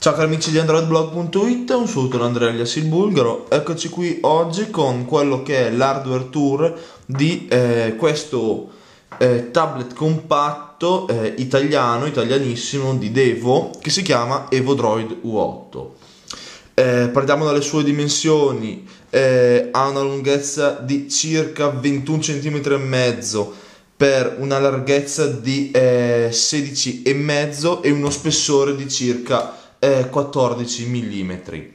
Ciao cari amici di AndroidBlog.it, un saluto da Andrea alias il Bulgaro. Eccoci qui oggi con quello che è l'hardware tour di questo tablet compatto italianissimo di Devo, che si chiama EvoDroid U8. Partiamo dalle sue dimensioni. Ha una lunghezza di circa 21 cm e mezzo per una larghezza di 16,5 e uno spessore di circa 14 mm.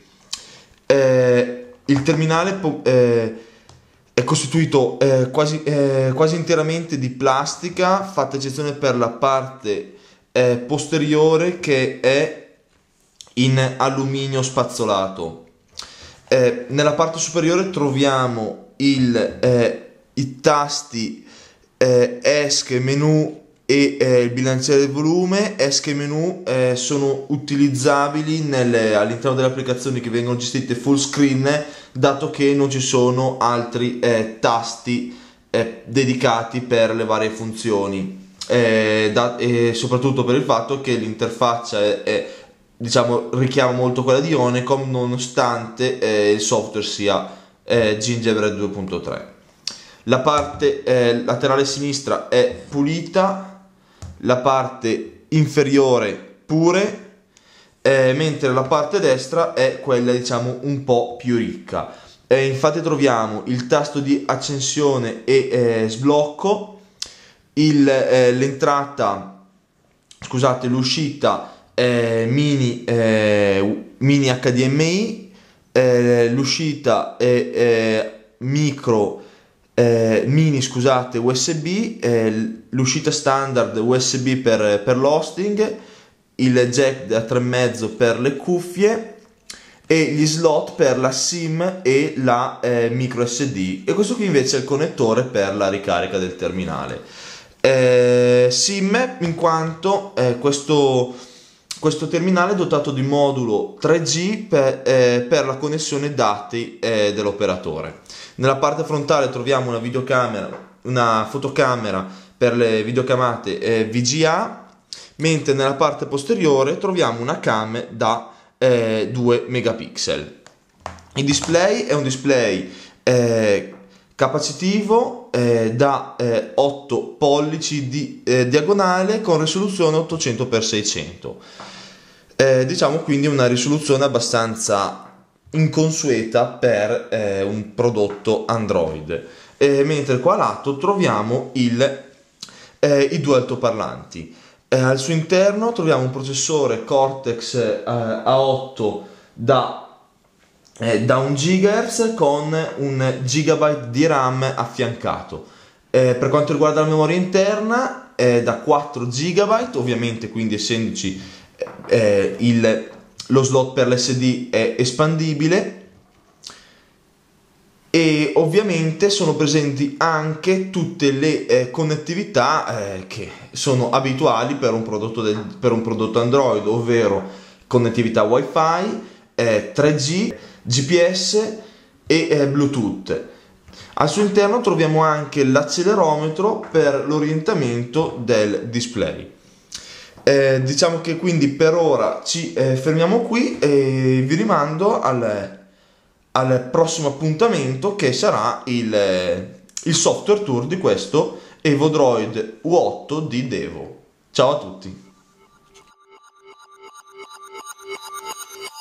Il terminale è costituito quasi interamente di plastica, fatta eccezione per la parte posteriore che è in alluminio spazzolato. Nella parte superiore troviamo i tasti ESC, menu e il bilanciere del volume. ESC e menu sono utilizzabili all'interno delle applicazioni che vengono gestite full screen, dato che non ci sono altri tasti dedicati per le varie funzioni, e soprattutto per il fatto che l'interfaccia richiama molto quella di Onecom, nonostante il software sia Gingerbread 2.3. La parte laterale sinistra è pulita, la parte inferiore pure, mentre la parte destra è quella un po' più ricca. Infatti troviamo il tasto di accensione e sblocco, l'uscita mini HDMI, l'uscita mini USB, l'uscita standard USB per l'hosting, il jack da 3,5 per le cuffie e gli slot per la SIM e la micro SD, e questo qui invece è il connettore per la ricarica del terminale. SIM, in quanto questo terminale è dotato di modulo 3G per la connessione dati dell'operatore. Nella parte frontale troviamo una fotocamera per le videochiamate VGA, mentre nella parte posteriore troviamo una cam da 2 megapixel. Il display è un display capacitivo da 8 pollici di diagonale con risoluzione 800x600. Diciamo quindi una risoluzione abbastanza inconsueta per un prodotto Android, mentre qua a lato troviamo i due altoparlanti. Al suo interno troviamo un processore Cortex A8 da 1 GHz con 1 GB di RAM affiancato. Per quanto riguarda la memoria interna è da 4 GB, ovviamente, quindi essendoci lo slot per l'SD è espandibile, e ovviamente sono presenti anche tutte le connettività che sono abituali per un prodotto Android, ovvero connettività Wi-Fi, 3G, GPS e Bluetooth. Al suo interno troviamo anche l'accelerometro per l'orientamento del display. Diciamo che quindi per ora ci fermiamo qui e vi rimando al prossimo appuntamento, che sarà il software tour di questo EvoDroid U8 di Devo. Ciao a tutti!